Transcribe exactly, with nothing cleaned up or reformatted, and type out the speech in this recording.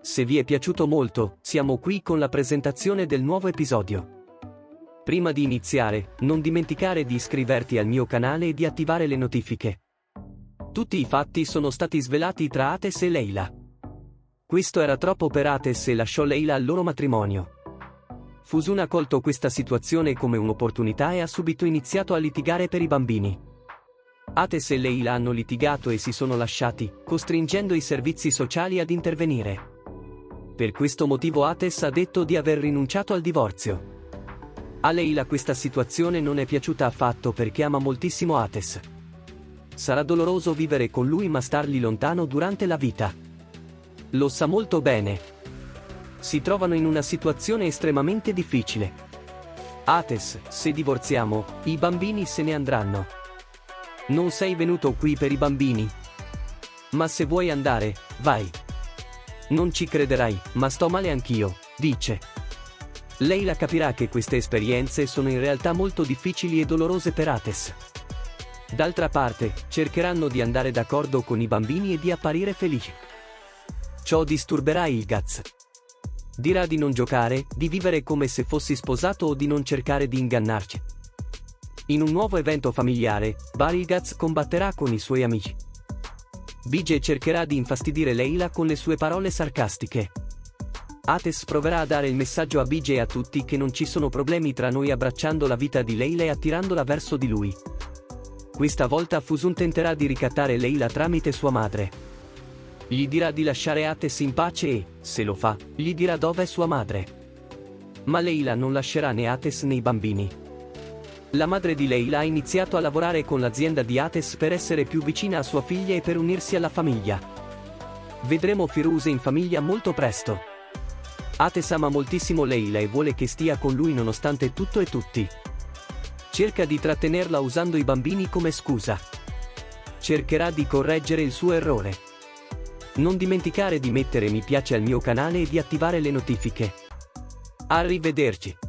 Se vi è piaciuto molto, siamo qui con la presentazione del nuovo episodio. Prima di iniziare, non dimenticare di iscriverti al mio canale e di attivare le notifiche. Tutti i fatti sono stati svelati tra Ates e Leila. Questo era troppo per Ates e lasciò Leila al loro matrimonio. Fusun ha colto questa situazione come un'opportunità e ha subito iniziato a litigare per i bambini. Ates e Leila hanno litigato e si sono lasciati, costringendo i servizi sociali ad intervenire. Per questo motivo Ates ha detto di aver rinunciato al divorzio. A Leila questa situazione non è piaciuta affatto perché ama moltissimo Ates. Sarà doloroso vivere con lui ma stargli lontano durante la vita. Lo sa molto bene. Si trovano in una situazione estremamente difficile. Ates, se divorziamo, i bambini se ne andranno. Non sei venuto qui per i bambini? Ma se vuoi andare, vai. Non ci crederai, ma sto male anch'io, dice. Leila capirà che queste esperienze sono in realtà molto difficili e dolorose per Ates. D'altra parte, cercheranno di andare d'accordo con i bambini e di apparire felici. Ciò disturberà Ilgaz. Dirà di non giocare, di vivere come se fossi sposato o di non cercare di ingannarci. In un nuovo evento familiare, Barilgaz combatterà con i suoi amici. Bige cercherà di infastidire Leila con le sue parole sarcastiche. Ates proverà a dare il messaggio a Bige e a tutti che non ci sono problemi tra noi abbracciando la vita di Leila e attirandola verso di lui. Questa volta Fusun tenterà di ricattare Leila tramite sua madre. Gli dirà di lasciare Ates in pace e, se lo fa, gli dirà dove è sua madre. Ma Leila non lascerà né Ates né i bambini. La madre di Leila ha iniziato a lavorare con l'azienda di Ates per essere più vicina a sua figlia e per unirsi alla famiglia. Vedremo Firuse in famiglia molto presto. Ates ama moltissimo Leila e vuole che stia con lui nonostante tutto e tutti. Cerca di trattenerla usando i bambini come scusa. Cercherà di correggere il suo errore. Non dimenticare di mettere mi piace al mio canale e di attivare le notifiche. Arrivederci.